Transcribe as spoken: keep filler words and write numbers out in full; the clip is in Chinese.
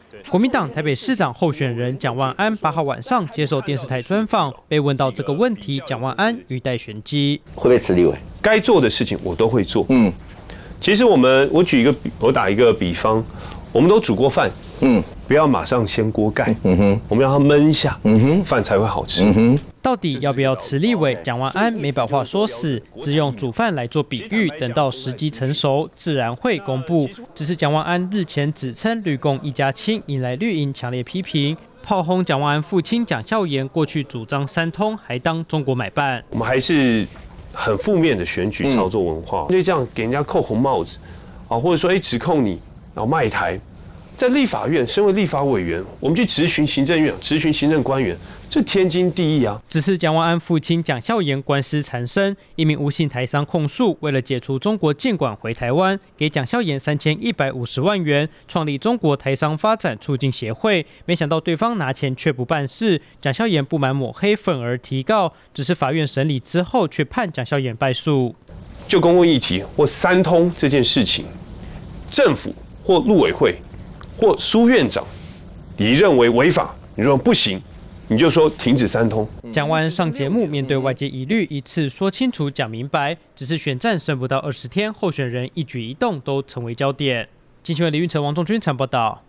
国民党台北市长候选人蒋万安八号晚上接受电视台专访，被问到这个问题，蒋万安语带玄机： 会不会辞立委？ 该做的事情我都会做。 嗯， 其实我们我举一个比，我打一个比方，我们都煮过饭，嗯，不要马上掀锅盖，嗯哼，我们让它焖一下，嗯哼，饭才会好吃。嗯哼。 到底要不要辞立委？蒋万安没把话说死，只用煮饭来做比喻，等到时机成熟，自然会公布。只是蒋万安日前指称绿共一家亲，引来绿营强烈批评，炮轰蒋万安父亲蒋孝严过去主张三通，还当中国买办。 我们还是很负面的选举操作文化，因为这样给人家扣红帽子，啊，或者说哎指控你，然后卖台。在立法院，身为立法委员，我们去质询行政院、质询行政官员，这天经地义啊。 只是蒋万安父亲蒋孝严官司缠身，一名吴姓台商控诉，为了解除中国禁管回台湾，给蒋孝严三千一百五十万元，创立中国台商发展促进协会。没想到对方拿钱却不办事，蒋孝严不满抹黑，愤而提告。只是法院审理之后，却判蒋孝严败诉。 就公共议题或三通这件事情，政府或陆委会。或苏院长，你认为违法，你认为不行，你就说停止三通。 蒋万安上节目，面对外界疑虑，一次说清楚、讲明白。只是选战剩不到二十天，候选人一举一动都成为焦点。经新闻李运成、王仲君采访报道。